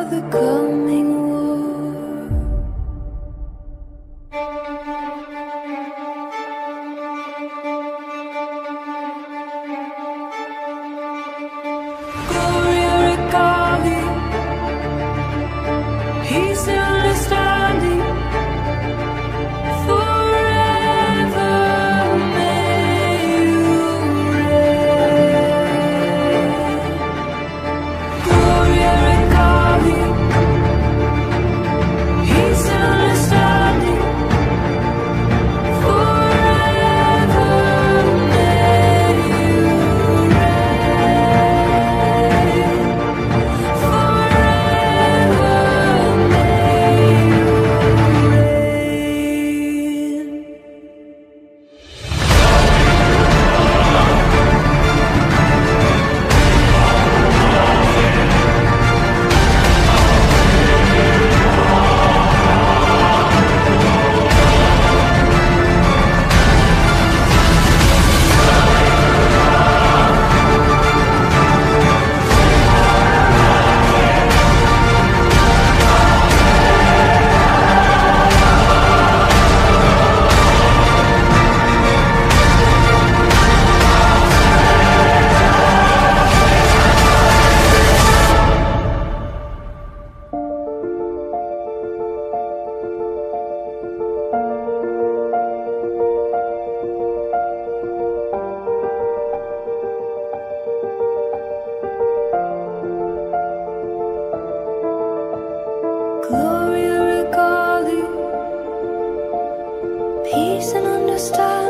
the coming war. Gloria Recali, peace and understanding. Forever may you reign. Gloria Recali, peace and understanding. Forever may you reign. Forever may you reign. Gloria Recali, peace and understanding.